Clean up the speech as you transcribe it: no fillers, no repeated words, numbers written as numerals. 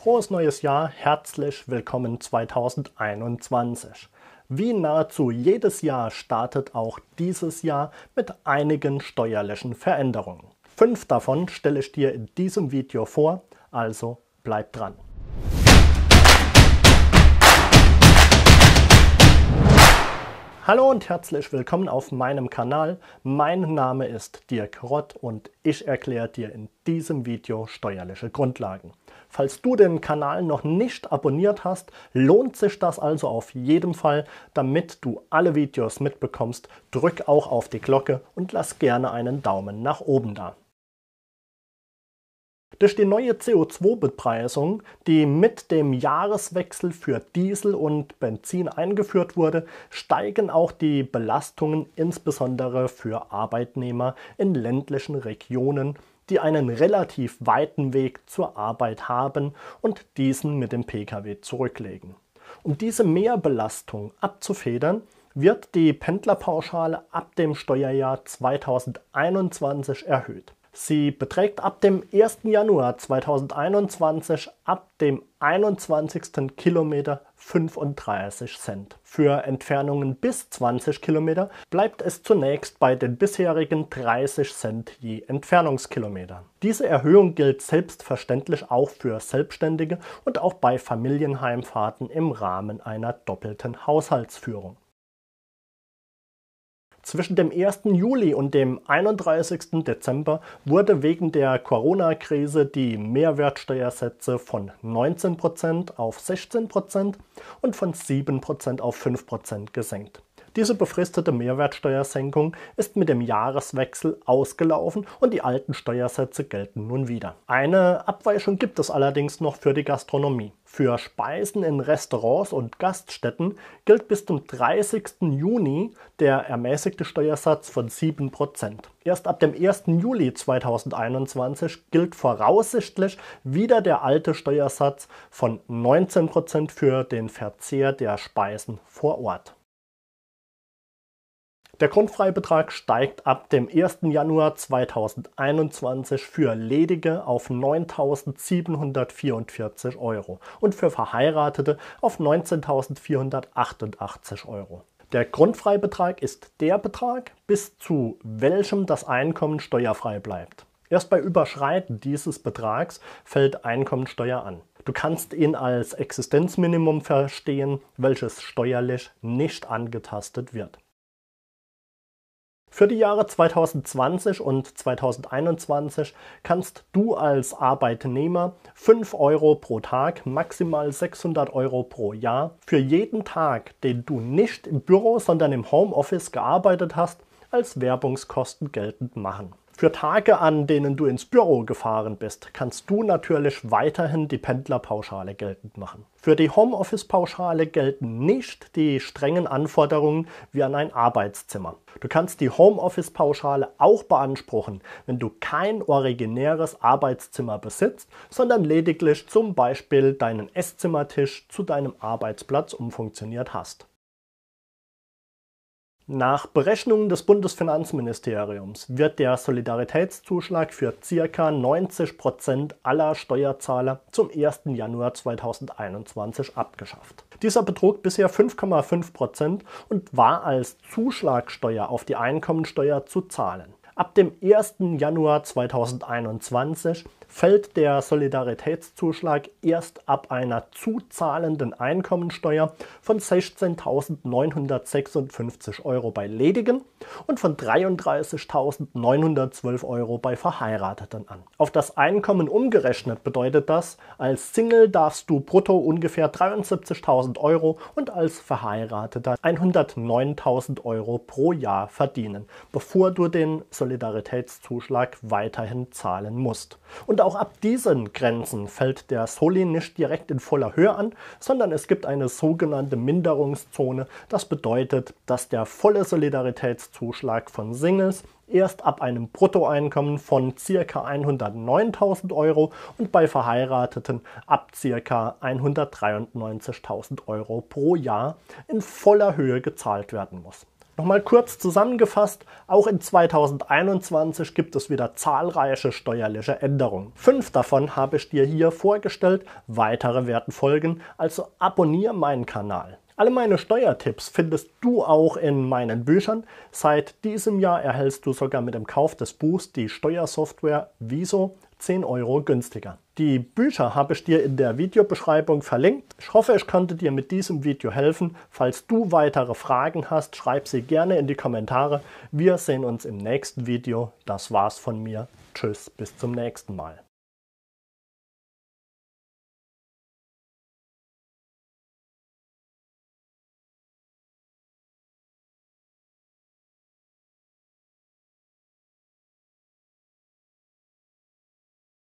Frohes neues Jahr, herzlich willkommen 2021. Wie nahezu jedes Jahr startet auch dieses Jahr mit einigen steuerlichen Veränderungen. 5 davon stelle ich dir in diesem Video vor, also bleib dran. Hallo und herzlich willkommen auf meinem Kanal. Mein Name ist Dirk Rott und ich erkläre dir in diesem Video steuerliche Grundlagen. Falls du den Kanal noch nicht abonniert hast, lohnt sich das also auf jeden Fall. Damit du alle Videos mitbekommst, drück auch auf die Glocke und lass gerne einen Daumen nach oben da. Durch die neue CO2-Bepreisung, die mit dem Jahreswechsel für Diesel und Benzin eingeführt wurde, steigen auch die Belastungen insbesondere für Arbeitnehmer in ländlichen Regionen, die einen relativ weiten Weg zur Arbeit haben und diesen mit dem Pkw zurücklegen. Um diese Mehrbelastung abzufedern, wird die Pendlerpauschale ab dem Steuerjahr 2021 erhöht. Sie beträgt ab dem 1. Januar 2021 ab dem 21. Kilometer 35 Cent. Für Entfernungen bis 20 Kilometer bleibt es zunächst bei den bisherigen 30 Cent je Entfernungskilometer. Diese Erhöhung gilt selbstverständlich auch für Selbstständige und auch bei Familienheimfahrten im Rahmen einer doppelten Haushaltsführung. Zwischen dem 1. Juli und dem 31. Dezember wurde wegen der Corona-Krise die Mehrwertsteuersätze von 19% auf 16% und von 7% auf 5% gesenkt. Diese befristete Mehrwertsteuersenkung ist mit dem Jahreswechsel ausgelaufen und die alten Steuersätze gelten nun wieder. Eine Abweichung gibt es allerdings noch für die Gastronomie. Für Speisen in Restaurants und Gaststätten gilt bis zum 30. Juni der ermäßigte Steuersatz von 7%. Erst ab dem 1. Juli 2021 gilt voraussichtlich wieder der alte Steuersatz von 19% für den Verzehr der Speisen vor Ort. Der Grundfreibetrag steigt ab dem 1. Januar 2021 für Ledige auf 9.744 € und für Verheiratete auf 19.488 €. Der Grundfreibetrag ist der Betrag, bis zu welchem das Einkommen steuerfrei bleibt. Erst bei Überschreiten dieses Betrags fällt Einkommensteuer an. Du kannst ihn als Existenzminimum verstehen, welches steuerlich nicht angetastet wird. Für die Jahre 2020 und 2021 kannst du als Arbeitnehmer 5 € pro Tag, maximal 600 € pro Jahr, für jeden Tag, den du nicht im Büro, sondern im Homeoffice gearbeitet hast, als Werbungskosten geltend machen. Für Tage, an denen du ins Büro gefahren bist, kannst du natürlich weiterhin die Pendlerpauschale geltend machen. Für die Homeoffice-Pauschale gelten nicht die strengen Anforderungen wie an ein Arbeitszimmer. Du kannst die Homeoffice-Pauschale auch beanspruchen, wenn du kein originäres Arbeitszimmer besitzt, sondern lediglich zum Beispiel deinen Esszimmertisch zu deinem Arbeitsplatz umfunktioniert hast. Nach Berechnungen des Bundesfinanzministeriums wird der Solidaritätszuschlag für ca. 90% aller Steuerzahler zum 1. Januar 2021 abgeschafft. Dieser betrug bisher 5,5% und war als Zuschlagsteuer auf die Einkommensteuer zu zahlen. Ab dem 1. Januar 2021 fällt der Solidaritätszuschlag erst ab einer zu zahlenden Einkommensteuer von 16.956 € bei Ledigen und von 33.912 € bei Verheirateten an. Auf das Einkommen umgerechnet bedeutet das, als Single darfst du brutto ungefähr 73.000 € und als Verheirateter 109.000 € pro Jahr verdienen, bevor du den Solidaritätszuschlag weiterhin zahlen musst. Und auch ab diesen Grenzen fällt der Soli nicht direkt in voller Höhe an, sondern es gibt eine sogenannte Minderungszone. Das bedeutet, dass der volle Solidaritätszuschlag von Singles erst ab einem Bruttoeinkommen von ca. 109.000 € und bei Verheirateten ab ca. 193.000 € pro Jahr in voller Höhe gezahlt werden muss. Nochmal kurz zusammengefasst, auch in 2021 gibt es wieder zahlreiche steuerliche Änderungen. 5 davon habe ich dir hier vorgestellt, weitere werden folgen, also abonniere meinen Kanal. Alle meine Steuertipps findest du auch in meinen Büchern. Seit diesem Jahr erhältst du sogar mit dem Kauf des Buchs die Steuersoftware Wieso 10 Euro günstiger. Die Bücher habe ich dir in der Videobeschreibung verlinkt. Ich hoffe, ich konnte dir mit diesem Video helfen. Falls du weitere Fragen hast, schreib sie gerne in die Kommentare. Wir sehen uns im nächsten Video. Das war's von mir. Tschüss, bis zum nächsten Mal.